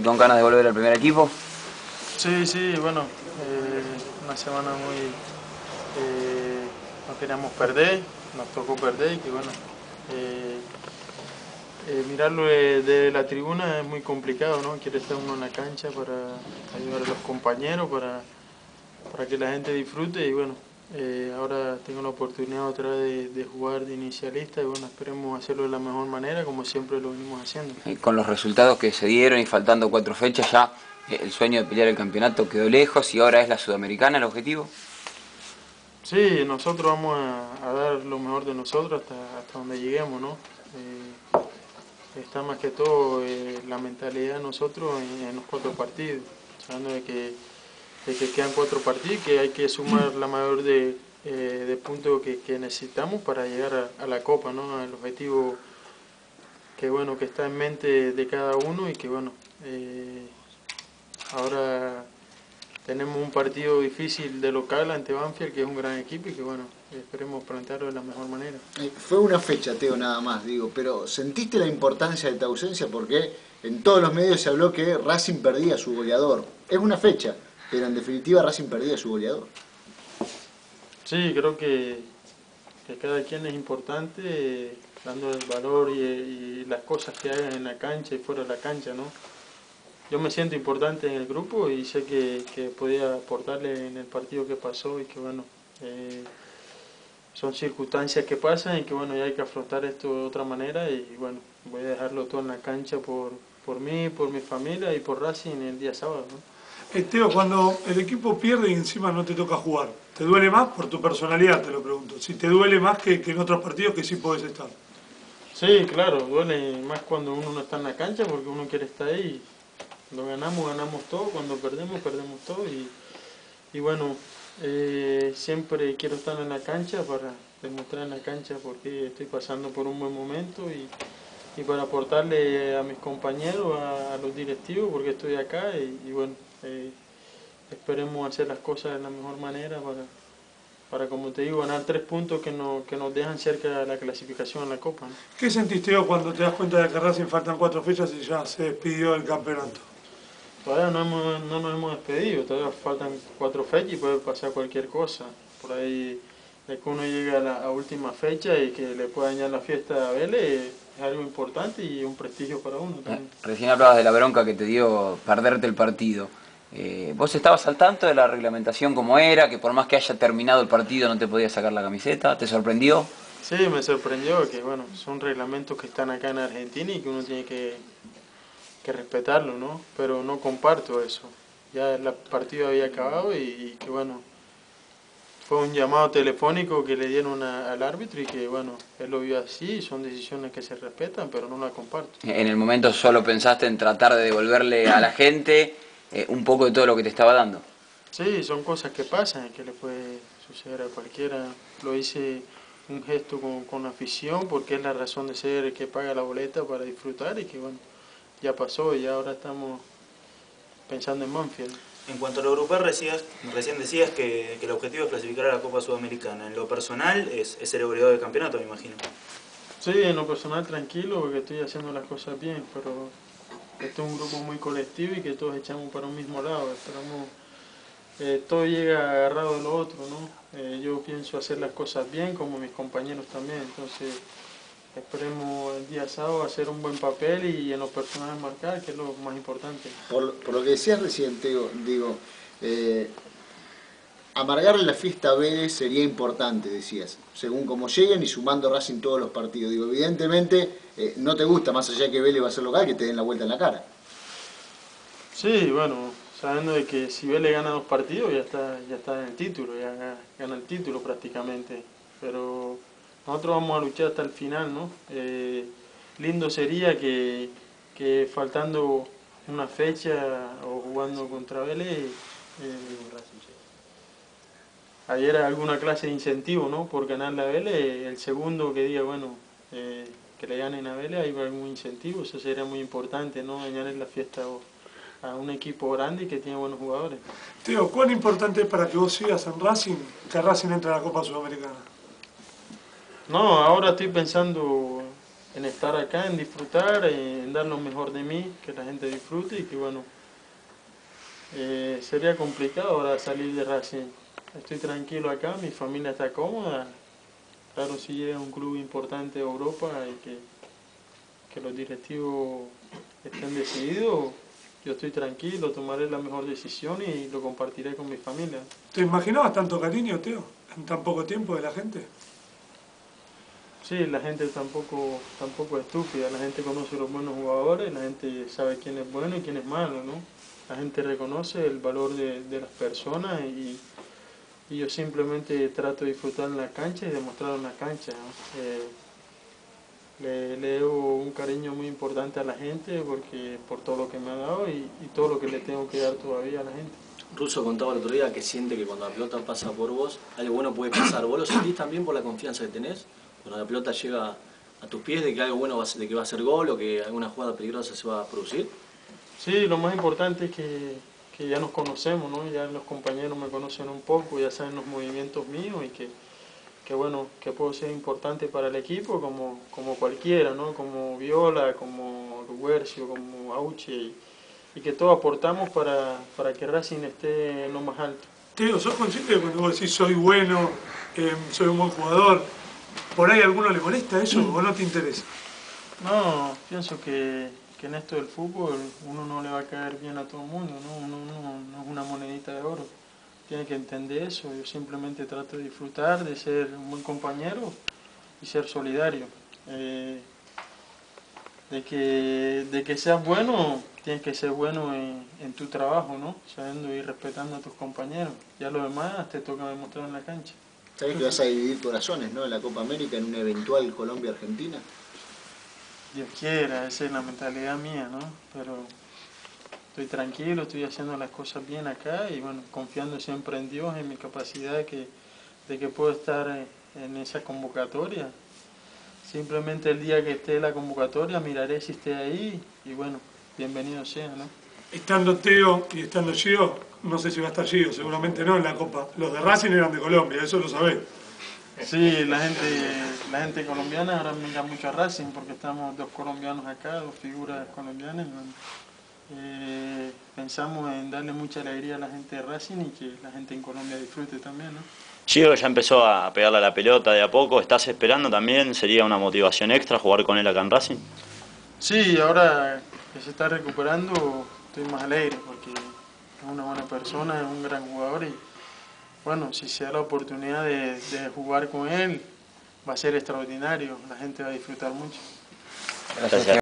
con ganas de volver al primer equipo? Sí, bueno, una semana muy... no queríamos perder, nos tocó perder y que bueno, mirarlo de la tribuna es muy complicado, ¿no? Quiere estar uno en la cancha para ayudar a los compañeros, para que la gente disfrute y bueno, ahora tengo la oportunidad otra vez de jugar de inicialista y bueno, esperemos hacerlo de la mejor manera como siempre lo venimos haciendo. Con los resultados que se dieron y faltando 4 fechas ya, el sueño de pelear el campeonato quedó lejos y ahora es la Sudamericana el objetivo. Sí, nosotros vamos a dar lo mejor de nosotros hasta donde lleguemos, ¿no? Está más que todo la mentalidad de nosotros en los 4 partidos, sabiendo de que quedan 4 partidos, que hay que sumar la mayor de puntos que necesitamos para llegar a la Copa, ¿no? El objetivo que bueno que está en mente de cada uno y que bueno, ahora tenemos un partido difícil de local ante Banfield, que es un gran equipo y que bueno, esperemos plantearlo de la mejor manera. Fue una fecha, Teo, nada más, digo, pero ¿sentiste la importancia de tu ausencia? Porque en todos los medios se habló que Racing perdía a su goleador. Es una fecha, pero en definitiva Racing perdía a su goleador. Sí, creo que cada quien es importante, dando el valor y las cosas que hagan en la cancha y fuera de la cancha, ¿no? Yo me siento importante en el grupo y sé que podía aportarle en el partido que pasó y que bueno, son circunstancias que pasan y que bueno, ya hay que afrontar esto de otra manera y bueno, voy a dejarlo todo en la cancha por mí, por mi familia y por Racing el día sábado, ¿no? Teo, cuando el equipo pierde y encima no te toca jugar, ¿te duele más? Por tu personalidad te lo pregunto. Si te duele más que en otros partidos que sí podés estar. Sí, claro, duele más cuando uno no está en la cancha porque uno quiere estar ahí. Cuando ganamos, ganamos todo, cuando perdemos, perdemos todo y bueno, siempre quiero estar en la cancha para demostrar en la cancha porque estoy pasando por un buen momento y para aportarle a mis compañeros, a los directivos, porque estoy acá y bueno, esperemos hacer las cosas de la mejor manera para como te digo, ganar 3 puntos que nos dejan cerca de la clasificación en la Copa, ¿no? ¿Qué sentiste, Teo, cuando te das cuenta de que Racing faltan 4 fechas y ya se despidió del campeonato? Todavía no nos hemos despedido, todavía faltan 4 fechas y puede pasar cualquier cosa. Por ahí, de que uno llegue a la última fecha y que le pueda dañar la fiesta a Vélez, es algo importante y un prestigio para uno también. Recién hablabas de la bronca que te dio perderte el partido. ¿Vos estabas al tanto de la reglamentación como era, que por más que haya terminado el partido no te podías sacar la camiseta? ¿Te sorprendió? Sí, me sorprendió que bueno, son reglamentos que están acá en Argentina y que uno tiene que respetarlo, ¿no? Pero no comparto eso. Ya el partido había acabado y que bueno, fue un llamado telefónico que le dieron al árbitro y que bueno, él lo vio así, son decisiones que se respetan, pero no la comparto. En el momento solo pensaste en tratar de devolverle a la gente un poco de todo lo que te estaba dando. Sí, son cosas que pasan, que le puede suceder a cualquiera. Lo hice un gesto con afición porque es la razón de ser el que paga la boleta para disfrutar y que bueno, ya pasó y ahora estamos pensando en Banfield. En cuanto a lo grupal, recién decías que el objetivo es clasificar a la Copa Sudamericana. En lo personal es ser el goleador del campeonato, me imagino. Sí, en lo personal tranquilo porque estoy haciendo las cosas bien, pero este es un grupo muy colectivo y que todos echamos para un mismo lado. Esperamos, todo llega agarrado de lo otro, ¿no? Yo pienso hacer las cosas bien como mis compañeros también, entonces esperemos el día sábado hacer un buen papel y en lo personal marcar, que es lo más importante. Por lo que decías recién, Teo, digo, amargarle la fiesta a Vélez sería importante, decías, según como lleguen y sumando Racing todos los partidos. Digo, evidentemente no te gusta, más allá de que Vélez va a ser local, que te den la vuelta en la cara. Sí, bueno, sabiendo de que si Vélez gana 2 partidos ya está en el título, ya gana el título prácticamente, pero nosotros vamos a luchar hasta el final, ¿no? Lindo sería que faltando una fecha o jugando contra Vélez, ayer alguna clase de incentivo, ¿no? Por ganarle a Vélez, el segundo que diga, bueno, que le ganen a Vélez, hay algún incentivo, eso sería muy importante, ¿no? Dañarle la fiesta a un equipo grande y que tiene buenos jugadores. Teo, ¿cuán importante es para que vos sigas en Racing que Racing entre a la Copa Sudamericana? No, ahora estoy pensando en estar acá, en disfrutar, en dar lo mejor de mí, que la gente disfrute y que bueno, sería complicado ahora salir de Racing. Estoy tranquilo acá, mi familia está cómoda. Claro, si llega un club importante de Europa y que los directivos estén decididos, yo estoy tranquilo, tomaré la mejor decisión y lo compartiré con mi familia. ¿Te imaginabas tanto cariño, Teo, en tan poco tiempo de la gente? Sí, la gente tampoco es estúpida, la gente conoce los buenos jugadores, la gente sabe quién es bueno y quién es malo, ¿no? La gente reconoce el valor de las personas y yo simplemente trato de disfrutar en la cancha y demostrar en la cancha, ¿no? Le debo un cariño muy importante a la gente por todo lo que me ha dado y todo lo que le tengo que dar todavía a la gente. Russo contaba el otro día que siente que cuando la pelota pasa por vos, algo bueno puede pasar. ¿Vos lo sentís también por la confianza que tenés? Cuando la pelota llega a tus pies, de que algo bueno de que va a ser gol o que alguna jugada peligrosa se va a producir. Sí, lo más importante es que ya nos conocemos, ¿no? Ya los compañeros me conocen un poco, ya saben los movimientos míos y que bueno, que puedo ser importante para el equipo como cualquiera, ¿no? Como Viola, como Luguercio, como Auche y que todos aportamos para que Racing esté en lo más alto. Teo, ¿sos consciente de cuando vos decís soy bueno, soy un buen jugador, por ahí a alguno le molesta eso o no te interesa? No, pienso que en esto del fútbol uno no le va a caer bien a todo el mundo, ¿no? Uno no es una monedita de oro. Tiene que entender eso. Yo simplemente trato de disfrutar, de ser un buen compañero y ser solidario. De que seas bueno, tienes que ser bueno en tu trabajo, ¿no? Sabiendo y respetando a tus compañeros. Ya lo demás te toca demostrar en la cancha. Sabés que vas a dividir corazones, ¿no? En la Copa América, en una eventual Colombia-Argentina. Dios quiera, esa es la mentalidad mía, ¿no? Pero estoy tranquilo, estoy haciendo las cosas bien acá y bueno, confiando siempre en Dios, en mi capacidad de que puedo estar en esa convocatoria. Simplemente el día que esté la convocatoria miraré si esté ahí y bueno, bienvenido sea, ¿no? Estando Teo y estando Gio, no sé si va a estar Gio, seguramente no en la Copa. Los de Racing eran de Colombia, eso lo sabés. Sí, la gente colombiana ahora mira mucho a Racing porque estamos dos colombianos acá, dos figuras colombianas. Bueno, pensamos en darle mucha alegría a la gente de Racing y que la gente en Colombia disfrute también, ¿no? Gio ya empezó a pegarle a la pelota de a poco, ¿estás esperando también? ¿Sería una motivación extra jugar con él acá en Racing? Sí, ahora que se está recuperando estoy más alegre porque es una buena persona, es un gran jugador y bueno, si se da la oportunidad de jugar con él va a ser extraordinario, la gente va a disfrutar mucho. Gracias.